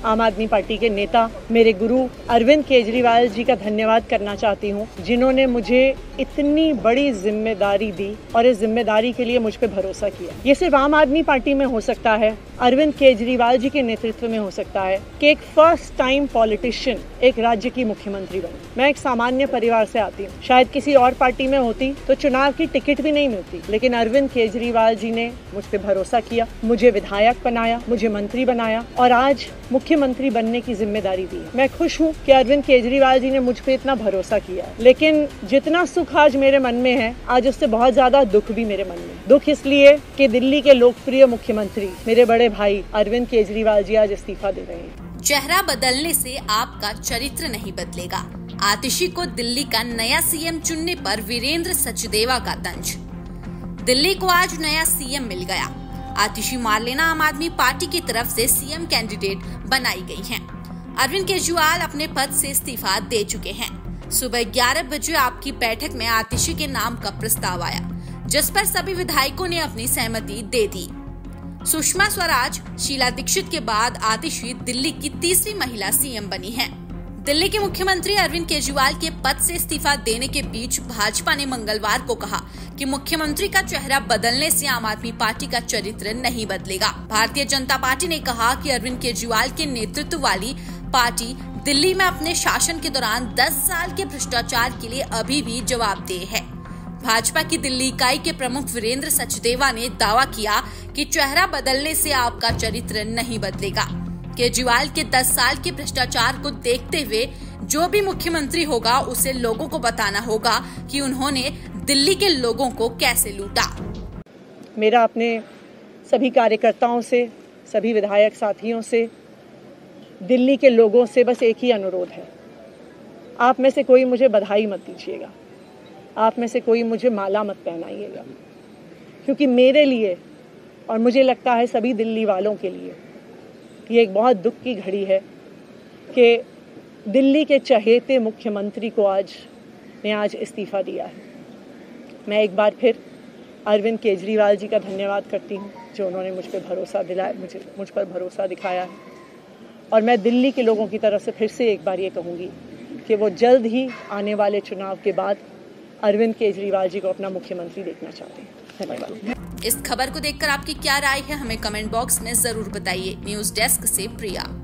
आम आदमी पार्टी के नेता मेरे गुरु अरविंद केजरीवाल जी का धन्यवाद करना चाहती हूँ, जिन्होंने मुझे इतनी बड़ी जिम्मेदारी दी और इस जिम्मेदारी के लिए मुझ पे भरोसा किया। ये सिर्फ आम आदमी पार्टी में हो सकता है, अरविंद केजरीवाल जी के नेतृत्व में हो सकता है कि एक फर्स्ट टाइम पॉलिटिशियन एक राज्य की मुख्यमंत्री बने। मैं एक सामान्य परिवार से आती हूँ, शायद किसी और पार्टी में होती तो चुनाव की टिकट भी नहीं मिलती, लेकिन अरविंद केजरीवाल जी ने मुझ पे भरोसा किया, मुझे विधायक बनाया, मुझे मंत्री बनाया और आज मुख्यमंत्री बनने की जिम्मेदारी दी। मैं खुश हूँ कि अरविंद केजरीवाल जी ने मुझ पे इतना भरोसा किया, लेकिन जितना सुख आज मेरे मन में है, आज उससे बहुत ज्यादा दुख भी मेरे मन में। दुख इसलिए कि दिल्ली के लोकप्रिय मुख्यमंत्री मेरे बड़े भाई अरविंद केजरीवाल जी आज इस्तीफा दे रहे हैं। चेहरा बदलने से आपका चरित्र नहीं बदलेगा। आतिशी को दिल्ली का नया सीएम चुनने पर वीरेंद्र सचदेवा का तंज। दिल्ली को आज नया सीएम मिल गया। आतिशी मार्लेना आम आदमी पार्टी की तरफ से सीएम कैंडिडेट बनाई गई हैं। अरविंद केजरीवाल अपने पद से इस्तीफा दे चुके हैं। सुबह 11 बजे आपकी बैठक में आतिशी के नाम का प्रस्ताव आया, जिस पर सभी विधायकों ने अपनी सहमति दे दी। सुषमा स्वराज, शीला दीक्षित के बाद आतिशी दिल्ली की तीसरी महिला सीएम बनी हैं। दिल्ली के मुख्यमंत्री अरविंद केजरीवाल के पद से इस्तीफा देने के बीच भाजपा ने मंगलवार को कहा कि मुख्यमंत्री का चेहरा बदलने से आम आदमी पार्टी का चरित्र नहीं बदलेगा। भारतीय जनता पार्टी ने कहा कि अरविंद केजरीवाल के नेतृत्व वाली पार्टी दिल्ली में अपने शासन के दौरान 10 साल के भ्रष्टाचार के लिए अभी भी जवाबदेह है। भाजपा की दिल्ली इकाई के प्रमुख वीरेंद्र सचदेवा ने दावा किया कि चेहरा बदलने से आपका चरित्र नहीं बदलेगा। केजरीवाल के 10 साल के भ्रष्टाचार को देखते हुए जो भी मुख्यमंत्री होगा उसे लोगों को बताना होगा कि उन्होंने दिल्ली के लोगों को कैसे लूटा। मेरा अपने सभी कार्यकर्ताओं से, सभी विधायक साथियों से, दिल्ली के लोगों से बस एक ही अनुरोध है, आप में से कोई मुझे बधाई मत दीजिएगा, आप में से कोई मुझे माला मत पहनाइएगा, क्योंकि मेरे लिए और मुझे लगता है सभी दिल्ली वालों के लिए ये एक बहुत दुख की घड़ी है कि दिल्ली के चहेते मुख्यमंत्री को आज इस्तीफा दिया है। मैं एक बार फिर अरविंद केजरीवाल जी का धन्यवाद करती हूँ, जो उन्होंने मुझ पर भरोसा दिलाया, मुझ पर भरोसा दिखाया है। और मैं दिल्ली के लोगों की तरफ से फिर से एक बार ये कहूँगी कि वो जल्द ही आने वाले चुनाव के बाद अरविंद केजरीवाल जी को अपना मुख्यमंत्री देखना चाहते हैं। धन्यवाद। इस खबर को देखकर आपकी क्या राय है, हमें कमेंट बॉक्स में जरूर बताइए। न्यूज़ डेस्क से प्रिया।